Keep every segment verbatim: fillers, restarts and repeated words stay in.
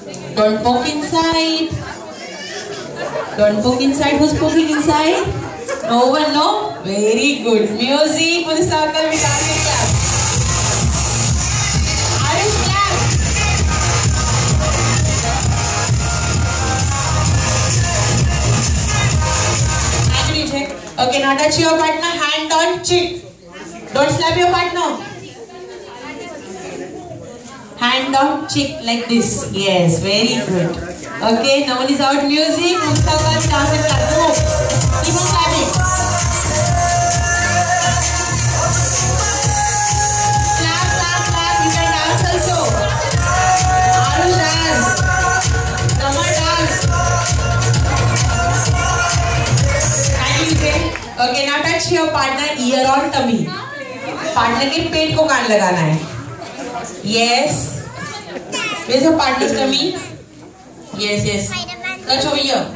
Don't poke inside. Don't poke inside. Who's poking inside? No one, no? Very good. Music for the circle with Arish clap. Arish clap. Angry check. Okay, now touch your partner. Hand on cheek. Don't slap your partner. Hand on cheek like this. Yes, very good. Okay, no one is out. Music. Mustafa, dance and clap. Move. Keep on clapping. Clap, clap, clap. You can dance also. Arush dance. Come on, dance. Thank you, Jay. Okay, now touch your partner ear or tummy. Partner के पेट को कान लगाना है. Yes. Where's your partner's tummy? Yes, yes. Touch over here.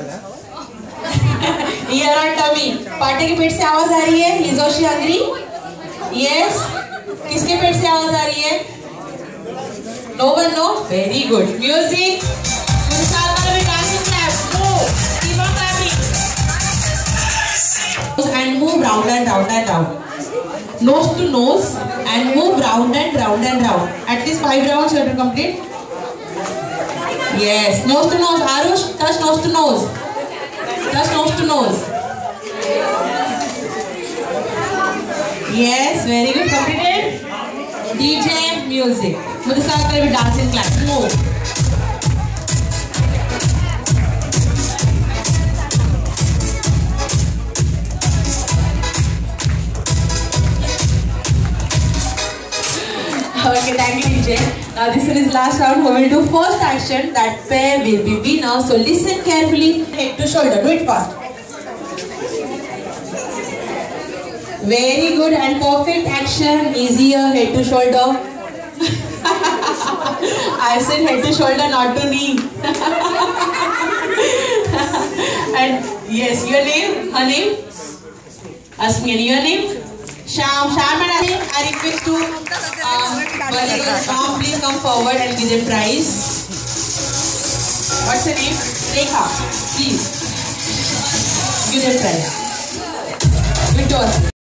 Ear or tummy. Partner के पेट से आवाज आ रही है? Is or she hungry? Yes. किसके पेट से आवाज आ रही है? No one, no? Very good. Music. And move round and round and round. Nose to nose and move round and round and round. At least five rounds you have to complete. Yes, nose to nose. Arush, touch nose to nose. Touch nose to nose. Yes, very good. Completed. D J, music. Mudhe saath kar bhi dance in class. Move. Okay, thank you, D J. Now this is his last round. We will do first action. That pair will be winner. So listen carefully. Head to shoulder. Do it fast. Very good and perfect action. Easier head to shoulder. I said head to shoulder, not to knee. And yes, your name, her name, Asmi, your name. Sham, Sham and Ari, I request to uh, Sham, please come forward and give them prize. What's her name? Rekha, please give them prize. Victor.